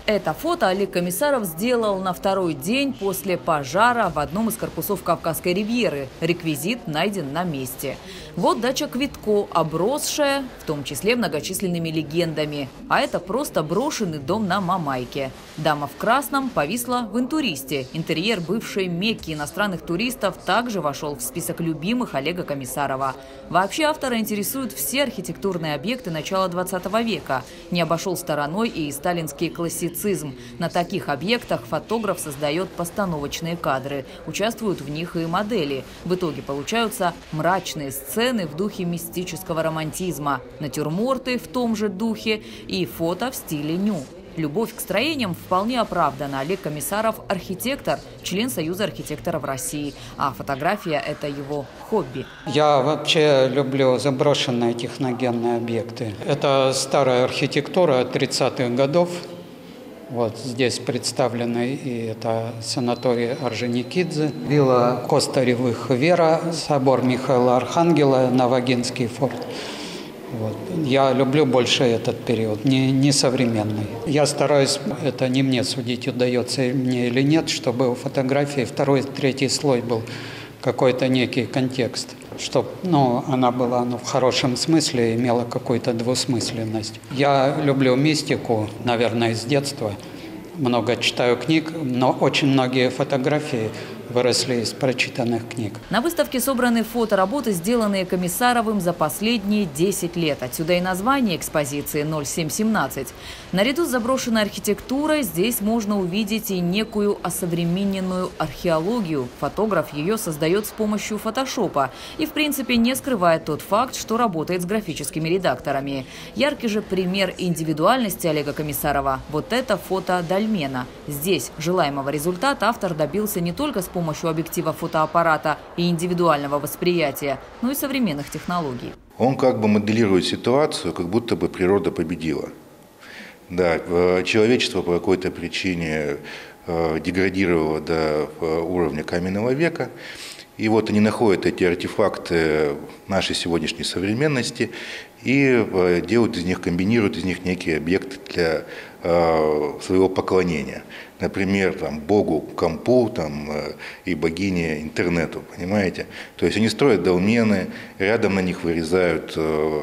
Это фото Олег Комиссаров сделал на второй день после пожара в одном из корпусов Кавказской ривьеры. Реквизит найден на месте. Вот дача Квитко, обросшая, в том числе многочисленными легендами. А это просто брошенный дом на Мамайке. Дама в красном повисла в интуристе. Интерьер бывшей Мекки иностранных туристов также вошел в список любимых Олега Комиссарова. Вообще автора интересуют все архитектурные объекты начала 20 века. Не обошел стороной и сталинский классицизм. На таких объектах фотограф создает постановочные кадры. Участвуют в них и модели. В итоге получаются мрачные сцены в духе мистического романтизма, натюрморты в том же духе и фото в стиле ню. Любовь к строениям вполне оправдана. Олег Комиссаров – архитектор, член Союза архитекторов России. А фотография – это его хобби. Я вообще люблю заброшенные техногенные объекты. Это старая архитектура 30-х годов. Вот здесь представлены и это санаторий Орджоникидзе, вилла Костаревых Вера, собор Михаила Архангела, Новогинский форт. Вот. Я люблю больше этот период, не современный. Я стараюсь, это не мне судить, удается мне или нет, чтобы у фотографии второй, третий слой был какой-то некий контекст, чтобы она была в хорошем смысле, имела какую-то двусмысленность. Я люблю мистику, наверное, с детства. Много читаю книг, но очень многие фотографии выросли из прочитанных книг. На выставке собраны фотоработы, сделанные Комиссаровым за последние 10 лет. Отсюда и название экспозиции 0717. Наряду с заброшенной архитектурой здесь можно увидеть и некую осовремененную археологию. Фотограф ее создает с помощью фотошопа и, в принципе, не скрывает тот факт, что работает с графическими редакторами. Яркий же пример индивидуальности Олега Комиссарова – вот это фото Дольмена. Здесь желаемого результата автор добился не только с помощью объектива фотоаппарата и индивидуального восприятия, но и современных технологий. Он как бы моделирует ситуацию, как будто бы природа победила. Да, человечество по какой-то причине деградировало до уровня каменного века. И вот они находят эти артефакты нашей сегодняшней современности и делают из них, комбинируют из них некие объекты для своего поклонения. Например, богу компу и богине интернету, понимаете? То есть они строят долмены, рядом на них вырезают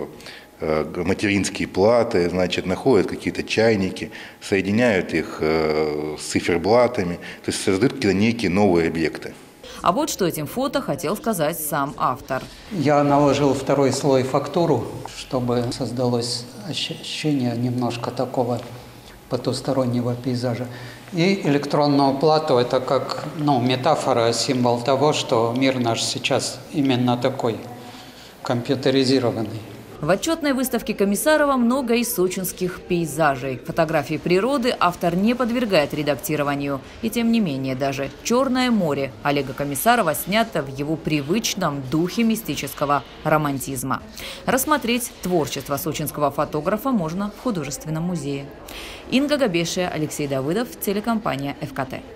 материнские платы, находят какие-то чайники, соединяют их с циферблатами, то есть создают какие-то некие новые объекты. А вот что этим фото хотел сказать сам автор. Я наложил второй слой фактуру, чтобы создалось ощущение немножко такого потустороннего пейзажа. И электронную плату – это как метафора, символ того, что мир наш сейчас именно такой, компьютеризированный. В отчетной выставке Комиссарова много и сочинских пейзажей. Фотографии природы автор не подвергает редактированию. И тем не менее даже «Черное море» Олега Комиссарова снято в его привычном духе мистического романтизма. Рассмотреть творчество сочинского фотографа можно в художественном музее. Инга Габешия, Алексей Давыдов, телекомпания ФКТ.